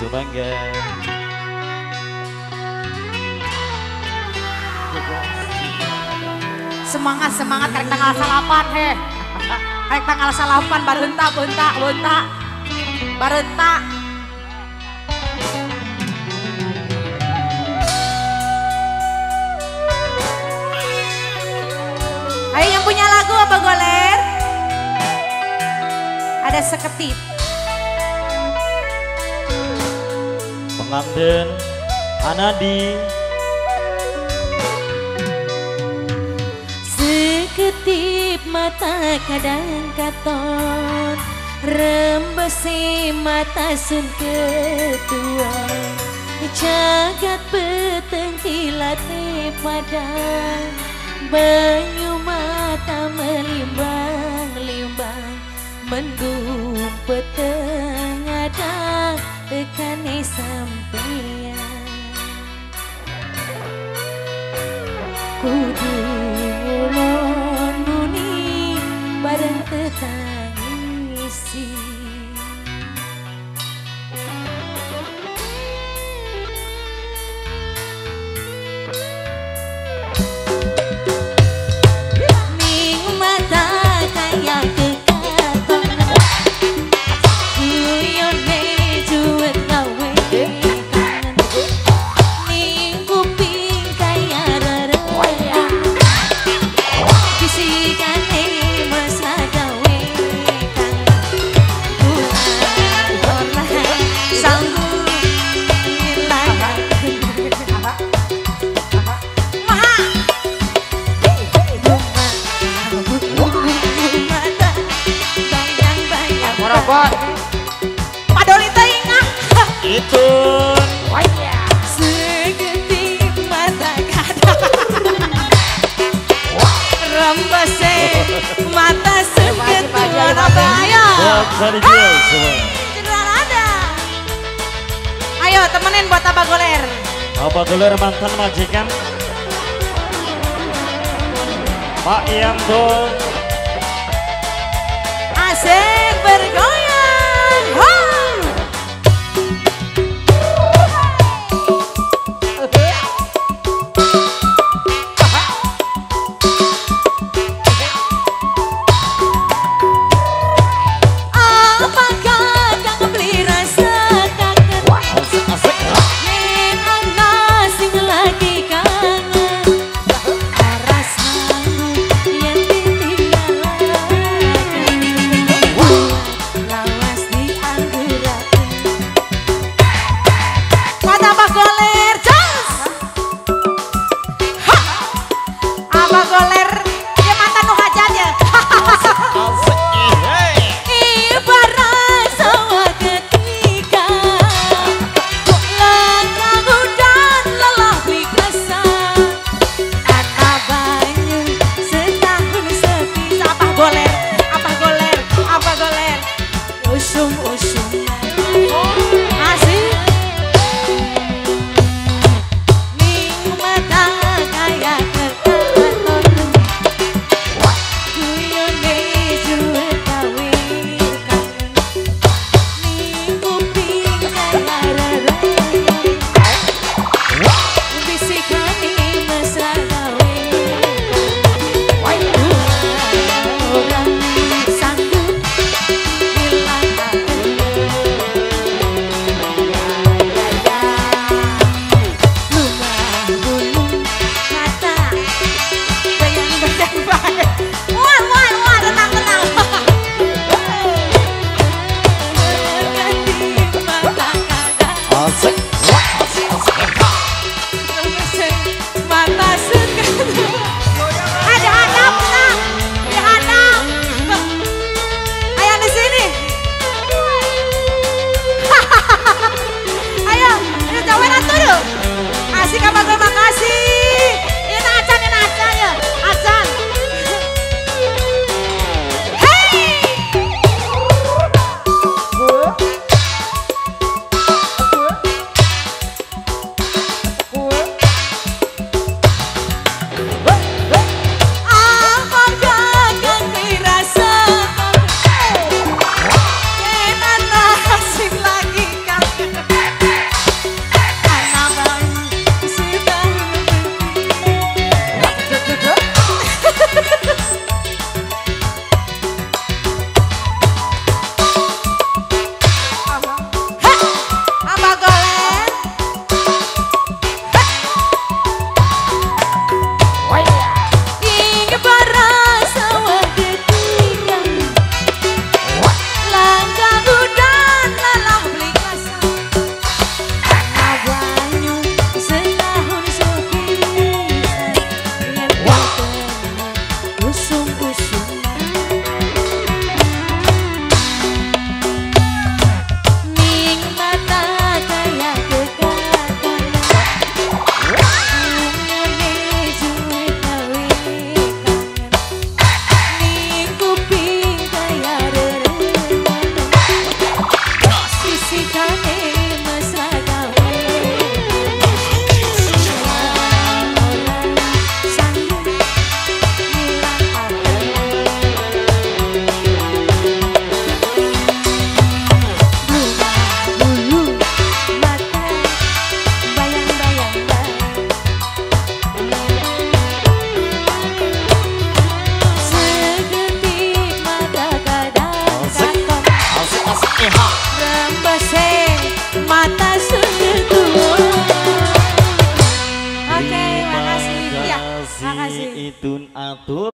Sumangga. Semangat semangat karek tanggal 8 he. Karek tanggal 8 barenta bentak bentak. Barenta. Ayo yang punya lagu apa goler? Ada seketip. Pengantin Anadi. Seketip mata kadang katon, rembesi mata sun ketuan, jagat peteng kilate padang, banyu mata melimbang-limbang, mendung peteng ada tekane sampeyan. Kudu ngulon buni bareng tetangisi. Ning mata kaya kekaton, guyone juwet gawe kangen. Ning kuping kaya rerewang, bisikane mesra gawe kangen. Ulah sanggup ngilangan Morobot. Padolita ingat. Itu seketik mata kadang, rembese mata seketuan apa ayo. buat dijual semua. Cendera ada. Ayo temenin buat apa goler? Apa dulu mantan majikan Pak Yanto. Asik bergoyang. Ha! Apakah kang beli rasa kangen, Asik-asik. yen ana sing lagi kangen, rasane yen ditinggal Rembese mata sudah tua. Oke, makasih. Ya, makasih. Itun atur.